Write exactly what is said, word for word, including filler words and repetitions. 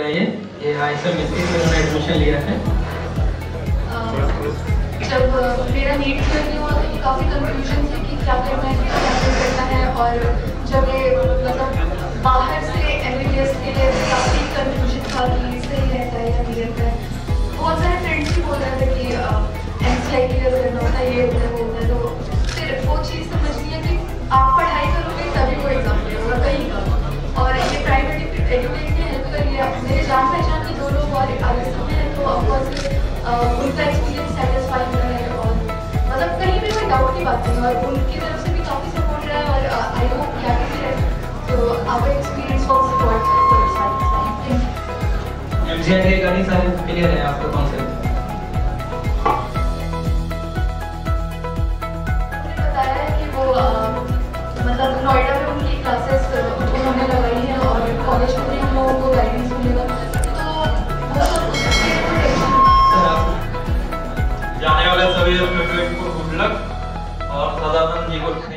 है ये ये आई एस एम एस में एडमिशन लिया है। जब मेरा नीट जर्नी हुआ तो काफ़ी कंफ्यूजन थी कि क्या करना है, क्या करना है। और जब ये मतलब बाहर से एम बी बी एस के लिए काफ़ी कंफ्यूजन था कि सही रहता है या नहीं रहता है। बहुत सारे फ्रेंड्स भी बोल रहे थे कि एम सी आई क्लियर करना होता है, ये होता है, वो होता है। तो फिर वो चीज़ समझनी है कि आप पढ़ाई करोगे तभी वो एग्जाम क्लियर होगा कहीं का। और ये प्राइवेट एजुकेट ने हेल्प करी है। मेरे जान पहचान के दो लोग और आगे में हैं, तो ऑफकोर्स उनका एक्सपीरियंस सेटिस्फाइंग है और मतलब कहीं भी कोई डाउट की बात नहीं। और उनकी तरफ से भी काफ़ी सपोर्ट रहा है और आई होप कि आगे भी रहे। तो आपका एक्सपीरियंस बहुत सपोर्ट है। एम सी आई का नहीं सारे क्लियर है आपका कॉन्सेप्ट? उन्होंने बताया है कि वो मतलब नोएडा में उनकी क्लासेस उन्होंने लगाई हैं और कॉलेज में भी हम लोगों को गाइडेंस मिलेगा। तो वो सब उसके जाने वाले सभी स्टूडेंट को गुड लक और सदानंद जी को